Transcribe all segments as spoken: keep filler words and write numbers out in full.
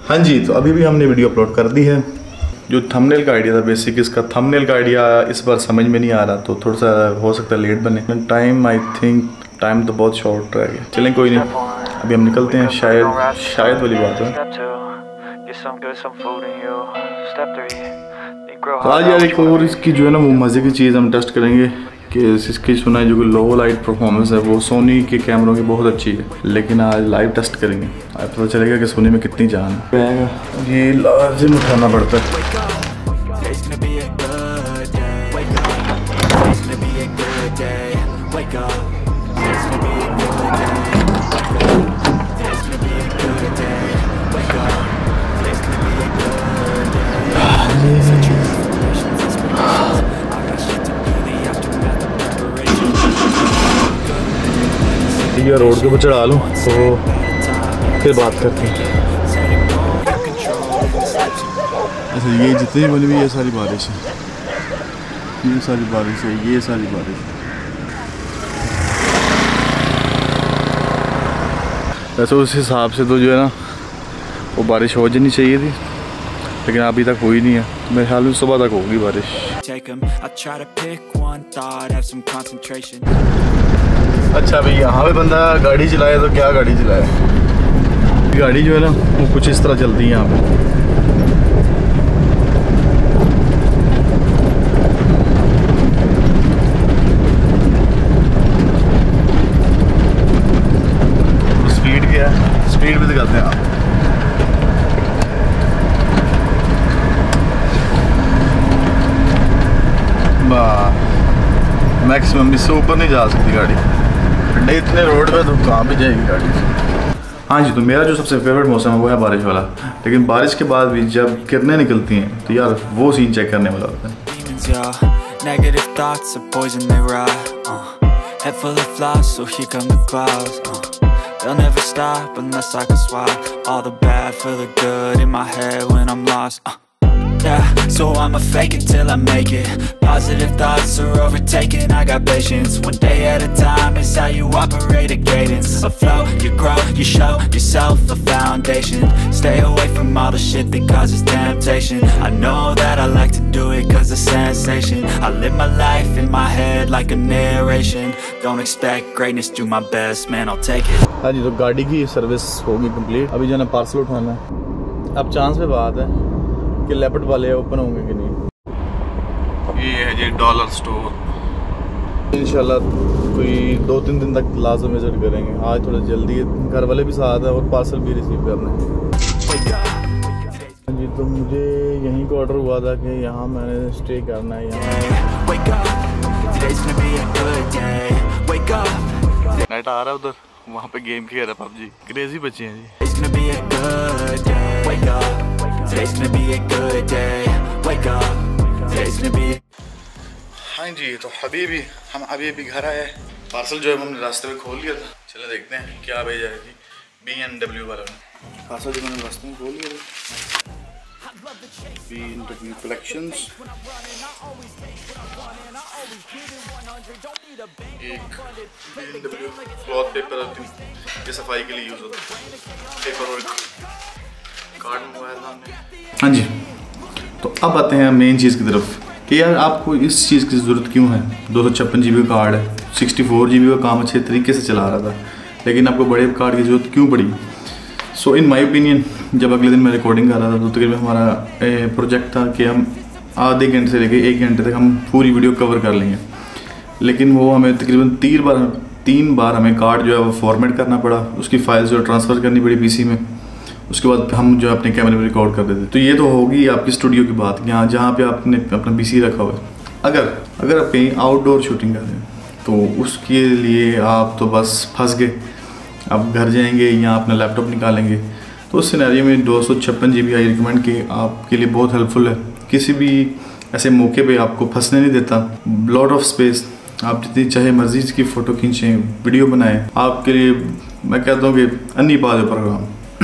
हाँ जी, तो अभी भी हमने वीडियो अपलोड कर दी है। जो थंबनेल का आइडिया था, बेसिक इसका थंबनेल का आइडिया इस बार समझ में नहीं आ रहा, तो थोड़ा सा हो सकता है लेट बने। टाइम आई थिंक टाइम तो बहुत शॉर्ट रह गया। चलें कोई नहीं, अभी हम निकलते हैं। शायद शायद वाली बात है। तो आज यार एक और इसकी जो है ना वो मज़े की चीज़ हम टेस्ट करेंगे कि इसकी सुना है जो लो लाइट परफॉर्मेंस है वो सोनी के कैमरों की बहुत अच्छी है, लेकिन आज लाइव टेस्ट करेंगे। आज पता चलेगा कि सोनी में कितनी जान है। ये लाजिम उठाना पड़ता है। ये रोड के ऊपर चढ़ा लूँ तो फिर बात करते हैं। अच्छा, ये जितनी बनी हुई ये सारी बारिश है, ये सारी बारिश है, ये सारी बारिश है। वैसे उस हिसाब से तो जो है ना वो बारिश हो जानी चाहिए थी, लेकिन अभी तक हुई नहीं है। मेरे ख्याल में सुबह तक होगी बारिश। अच्छा भाई, यहाँ पे बंदा गाड़ी चलाए तो क्या गाड़ी चलाए। गाड़ी जो है ना वो कुछ इस तरह चलती है यहाँ पे। स्पीड क्या है, स्पीड भी दिखाते हैं आप। वाह, मैक्सिमम इससे ऊपर नहीं जा सकती गाड़ी। नहीं, इतने रोड पे तो कहाँ भी जाएगी गाड़ी। हाँ जी, तो मेरा जो सबसे फेवरेट मौसम है वो है बारिश वाला, लेकिन बारिश के बाद भी जब किरणें निकलती हैं तो यार वो सीन चेक करने वाला होता है। Yeah, so I'ma fake it till I make it. Positive thoughts are overtaken, I got patience. One day at a time is how you operate a cadence. A flow, you grow, you show yourself a foundation. Stay away from all the shit that causes temptation. I know that I like to do it cause it's sensation. I live my life in my head like a narration. Don't expect greatness, do my best, man, I'll take it. हाँ जी, तो गाड़ी की service होगी complete. अभी जो है parcel उठाना है। अब चांस पे बात है कि लेपर्ड वाले ओपन होंगे कि नहीं। ये है जी डॉलर स्टोर। इंशाल्लाह कोई दो तीन दिन तक लाजम विजिट करेंगे। आज थोड़ा जल्दी है, घर वाले भी साथ है और पार्सल भी रिसीव करना है जी। तो मुझे यहीं को ऑर्डर हुआ था कि यहाँ मैंने स्टे करना है। यहाँ नेट आ रहा है उधर, वहाँ पे गेम खेल रहा है पबजी। क्रेजी बच्चे हैं जी। Today's gonna be a good day. Wake up. Today's gonna be. हाँ जी, तो अभी भी हम अभी अभी घर आए। पार्सल जो है हमने रास्ते में खोल लिया था। चलो देखते हैं क्या भेजा है जी बी एम डब्ल्यू वाला ने। पार्सल जो मैंने रास्ते में खोल लिया था, बी एम डब्ल्यू कलेक्शंस। एक B M W cloth paper होती है, ये सफाई के लिए यूज़ होता है। पेपर और कार्ड मोबाइल हमने। हाँ जी, तो अब आते हैं मेन चीज़ की तरफ कि यार आपको इस चीज़ की ज़रूरत क्यों है। दो सौ छप्पन जी बी का कार्ड है, सिक्सटी फोर जी बी का काम अच्छे तरीके से चला रहा था, लेकिन आपको बड़े कार्ड की ज़रूरत क्यों पड़ी। सो इन माय ओपिनियन, जब अगले दिन मैं रिकॉर्डिंग कर रहा था तो तकरीबन हमारा प्रोजेक्ट था कि हम आधे घंटे से लेकर एक घंटे तक हम पूरी वीडियो कवर कर लेंगे, लेकिन वो हमें तकरीबन तीन बार तीन बार हमें कार्ड जो है वो फॉर्मेट करना पड़ा, उसकी फाइल्स जो ट्रांसफ़र करनी पड़ी पीसी में, उसके बाद हम जो अपने कैमरे में रिकॉर्ड कर देते। तो ये तो होगी आपकी स्टूडियो की बात, यहाँ जहाँ पे आपने अपना पीसी रखा हुआ है। अगर अगर आप कहीं आउटडोर शूटिंग कर रहे हैं तो उसके लिए आप तो बस फंस गए। आप घर जाएंगे या अपना लैपटॉप निकालेंगे, तो उस सिनेरियो में दो सौ छप्पन जी बी आई रिकमेंड कि आपके लिए बहुत हेल्पफुल है। किसी भी ऐसे मौके पे आपको फंसने नहीं देता। लॉट ऑफ स्पेस, आप जितनी चाहे मर्जी की फ़ोटो खींचें, वीडियो बनाएं, आपके लिए मैं कहता हूँ कि अन्नी पाद प्रोग्राम।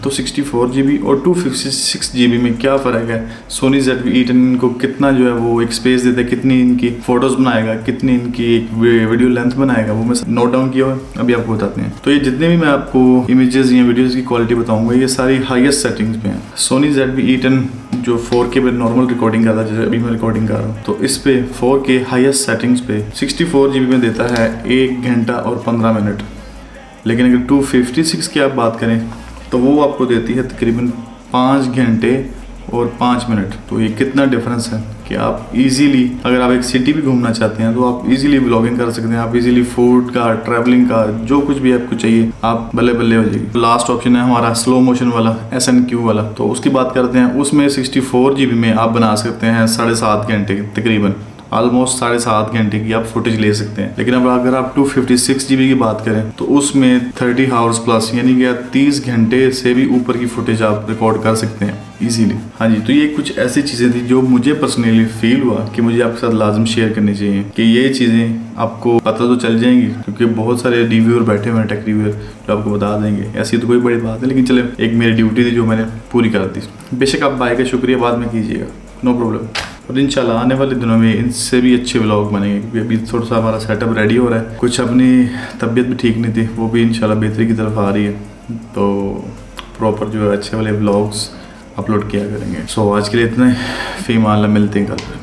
तो सिक्सटी फोर जी बी और two fifty six G B में क्या फ़र्क है, Sony Z V E ten इनको कितना जो है वो एक स्पेस देता है, कितनी इनकी फ़ोटोज़ बनाएगा, कितनी इनकी एक वीडियो लेंथ बनाएगा, वो मैं नोट डाउन किया हुआ अभी आपको बताते हैं। तो ये जितने भी मैं आपको इमेजेस या वीडियोज़ की क्वालिटी बताऊँगा ये सारी हाईएस्ट सेटिंग्स में है। Sony Z V E ten जो फोर के पे नॉर्मल रिकॉर्डिंग करता है, जैसे अभी मैं रिकॉर्डिंग कर रहा हूँ, तो इस पे फोर के हाईएस्ट सेटिंग्स पे सिक्सटी फोर जी बी में देता है एक घंटा और पंद्रह मिनट। लेकिन अगर टू फिफ्टी सिक्स की आप बात करें तो वो आपको देती है तकरीबन पाँच घंटे और पाँच मिनट। तो ये कितना डिफरेंस है कि आप इजीली अगर आप एक सिटी भी घूमना चाहते हैं तो आप इजीली व्लॉगिंग कर सकते हैं, आप इजीली फूड का, ट्रैवलिंग का, जो कुछ भी आपको चाहिए आप बल्ले बल्ले हो जाएगी। लास्ट ऑप्शन है हमारा स्लो मोशन वाला, एस एन क्यू वाला, तो उसकी बात करते हैं। उसमें सिक्सटी फोर जी बी में आप बना सकते हैं साढ़े सात घंटे तकरीबन, ऑलमोस्ट साढ़े सात घंटे की आप फुटेज ले सकते हैं। लेकिन अब अगर आप two fifty six G B की बात करें तो उसमें थर्टी आवर्स प्लस यानी कि तीस घंटे से भी ऊपर की फुटेज आप रिकॉर्ड कर सकते हैं इजीली। हाँ जी, तो ये कुछ ऐसी चीज़ें थी जो मुझे पर्सनली फील हुआ कि मुझे आपके साथ लाजम शेयर करनी चाहिए कि ये चीज़ें आपको पता तो चल जाएंगी, क्योंकि बहुत सारे रिव्यूअर बैठे हुए हैं, टेक रिव्यूअर, जो आपको बता देंगे। ऐसी तो कोई बड़ी बात है, लेकिन चले एक मेरी ड्यूटी थी जो मैंने पूरी कर दी। बेशक आप बाय का शुक्रिया बाद में कीजिएगा, नो प्रॉब्लम। और इंशाल्लाह आने वाले दिनों में इनसे भी अच्छे व्लॉग बनेंगे, क्योंकि अभी थोड़ा सा हमारा सेटअप रेडी हो रहा है। कुछ अपनी तबीयत भी ठीक नहीं थी, वो भी इंशाल्लाह बेहतरी की तरफ आ रही है, तो प्रॉपर जो है अच्छे वाले व्लॉग्स अपलोड किया करेंगे। सो आज के लिए इतना ही, फीमा मिलते हैं कल।